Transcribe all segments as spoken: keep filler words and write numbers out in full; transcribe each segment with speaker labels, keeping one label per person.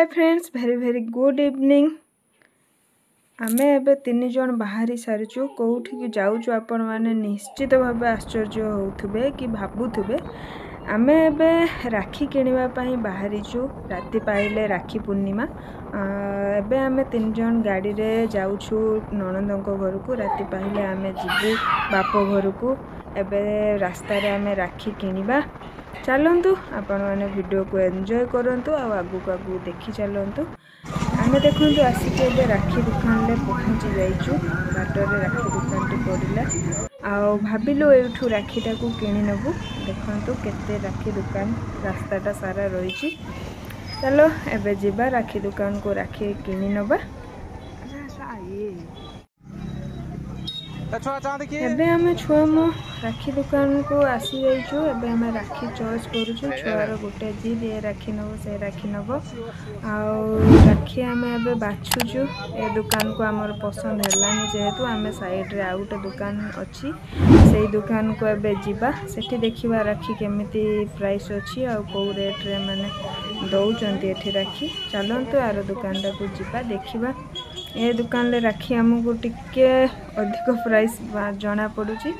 Speaker 1: हाय friends, very very good evening. आमे एबे तीन जन बाहरी सारिचु। कोउठी जाऊचु आपण माने निश्चित भाबे आश्चर्य होउथबे कि भाबुथबे। आमे एबे राखी किनिबा पई बाहरीचु। राति पाइले राखी पूर्णिमा। एबे आमे तीन जन गाड़ी रे जाऊचु ननंदको घरकू। राति पाइले आमे जिबु बापो घरकू। एबे रास्ता रे आमे राखी किनिबा। चलतु आपण मैंने वीडियो को एंजॉय करंतु आ आगु को आगु देखी चलतु। आमे देखंतु आसिके एबे राखी दुकान ले पहुंची जाइचु। बाटर रे राखी दुकान टी पड़िला आ भाबिलो एठू राखीटा को किनि नबु। देखंतु केते राखी दुकान रास्ताटा सारा रहिची। चलो एबे जिबा राखी दुकान को राखी किनि नबा। एबे हमें छुआ मो राखी दुकान को आसी जाइचु। एबे हमें राखी चॉइस करूचु। छुआर गोटे जिद ये राखी नबो से राखी नबो आ राखी हमें एबे बाछुचु। ए दुकान को हमर पसंद हेलानी जेहेतु हमें साइड रे आउट दुकान अछि। सेही दुकान को एबे जिबा। सेठी देखिबा राखी केमिति प्राइस अछि आ को रेट रे माने दउचंती एठी राखी। चलंतु आरो दुकान टा को जिबा देखिबा। ए दुकान ले राखी हमको टिके अधिक प्राइस जना पड़ुची।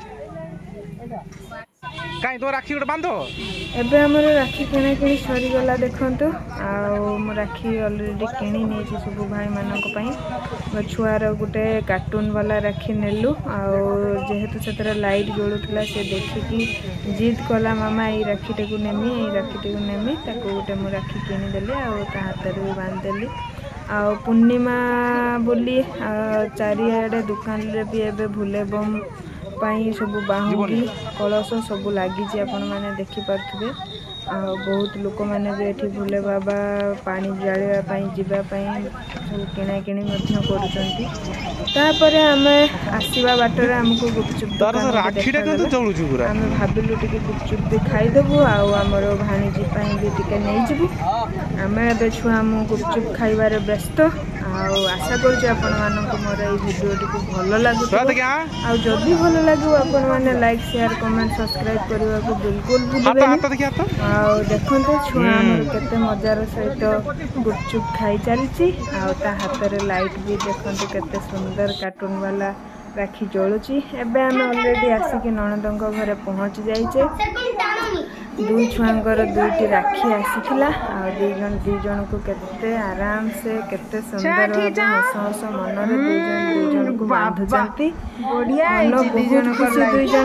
Speaker 2: काई तो राखी गोटे बांधो।
Speaker 1: एबे हमर राखी किना किनी सरी गला देखंतु। आ मो राखी ऑलरेडी किनी नेची सब भाई मानक पई। छुआर गोटे कार्टून वाला राखी नेलु आ जेहेतु सेतरा लाइट जळुतला से देखि कि जिद कला मामा ई राखीटे को नेमी ई राखीटे को नेमी ताको गोटे मो राखी किनी देले आ ता हाथ रे बांध देली। आ पूर्णिमा बोली चारिआडे दुकान रे भी एबे भूले बम पाई सब बाहुली कलश सब लगी आपण मैंने देखी पारे। आ बहुत लोक मैंने भी एठी भूले बाबा पानी जालिया पाई जीवा पाई सब किना किनी मध्य करूचंती। तापर आमे आसीबा बाटरे हमको गुपचुप दुकान आमे भाबिलु टिके गुपचुप भी खाइदेबु आ हमर भाणीजी पाई भी टिके नै जिबु। आमे एबे छुआ हम गुपचुप खाइबारे व्यस्त। आ आशा करूची आपण मानको मोर ए वीडियो टिको भलो लागु। आ जदी भलो लागु आपण माने लाइक शेयर कमेंट सब्सक्राइब करबा को बिल्कुल भूलिबे। आ देखंतु छुआ हमर केते मजार सहित गुपचुप खाई चलची। आ ता हाथ रे लाइट भी देखंतु केते सुंदर कार्टून वाला राखी जळुची। एबे हम ऑलरेडी आसी कि ननदंको घरे पहुंच जाइचे। दुई छुआंकर दुईटी राखी आसीथिला आ दुई जन दुई जन को केते आराम से केते सुंदर भाबे हस हस मन रे दुई जन दुई जन को बांधुचंती। बढ़िया है दुई जन को दुई जन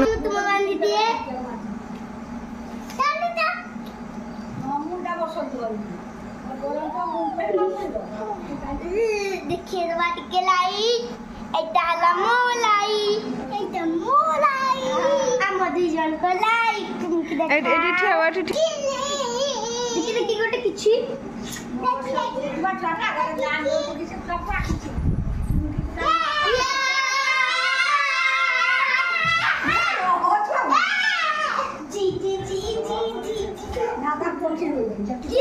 Speaker 3: देखिए दबा टिके लाई एटा ला मोलाई एटा मोलाई हम दुई जन को लाई तुमके देख
Speaker 1: एडी ठेवा ठे
Speaker 3: देखि देखि गोटे किछि देखि बटा का जान को किछि कपड़ा किछि जी जी जी जी जी ना तक पहुंचे जी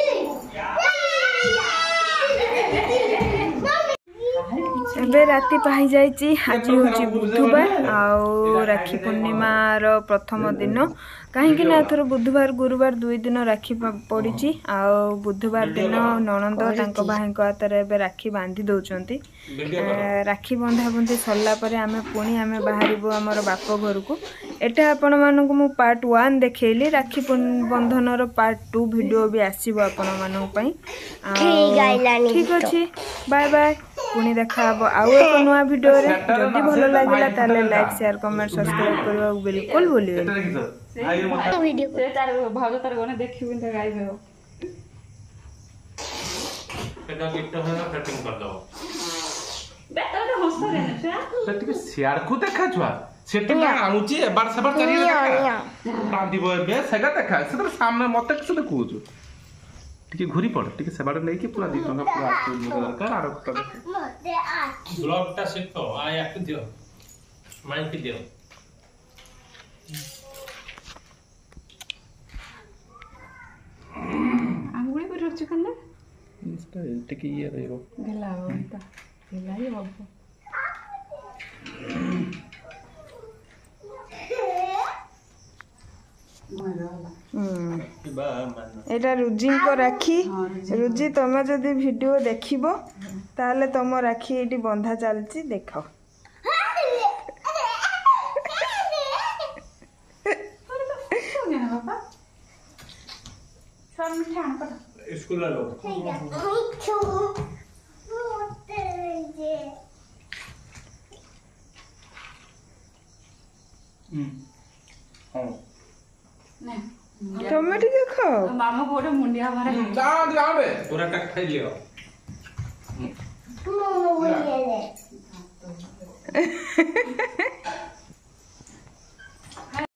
Speaker 1: एबे राति पाई जाइची। आज होची बुधवार आ राखी पूर्णिमा रो प्रथम दिन। कहीं ना थोर बुधवार गुरुवार दुई दिन राखी पड़ी। आ बुधवार दिन ननंद तांको भाई को हाथ रे एबे राखी बांधी दउचंती। राखी बंधा बंधी सरला परे आमे पुणी आमे बाहरिबो हमर बाप घर को। एटा आपण मानक मु पार्ट वन देखैली। राखी बंधन रो पार्ट टू वीडियो भी आसीबो आपण मानक पई। ठीक अछि, बाय बाय। पुणी देखा आउ एक नुआ वीडियो रे। जदी भलो लागला ताले लाइक शेयर कमेंट सब्सक्राइब करबा बिल्कुल भूलिबे।
Speaker 3: वीडियो
Speaker 4: से तार भाउज तार गने देखिबिन त गाइबे हो
Speaker 5: केटा किट्टो है सेटिंग कर दो
Speaker 4: बेटा तो हंसता रहने छुआ
Speaker 5: सेटिंग शेयर को देखा छुआ सेटिंग आनुची एबार सबर चली देखा बांधीबो एबे सेगा देखा से सामने मते से देखुछु टिके घुरी पड़ टिके सेबाड़ नै कि पूरा दी टंका पूरा आके दरकार आरो
Speaker 3: मते आखी
Speaker 5: ब्लॉग टा सेट तो आ एक दियो माइक दियो
Speaker 4: आंगुली पर रच कन्ना
Speaker 5: इसका टिके ये रहेगो
Speaker 4: गला होता गला ही बाबू
Speaker 1: हम्म
Speaker 5: बा मान
Speaker 1: एटा रुजी को राखी रुजी तुम जदि वीडियो देखिबो ताले तुम राखी एटी बंधा चलची देख
Speaker 5: स्कूल लो
Speaker 1: तुम टिके खाओ
Speaker 4: मामा को गोटे मुंडिया मारे
Speaker 5: जाओ जाओ बे पूरा टक खाई लियो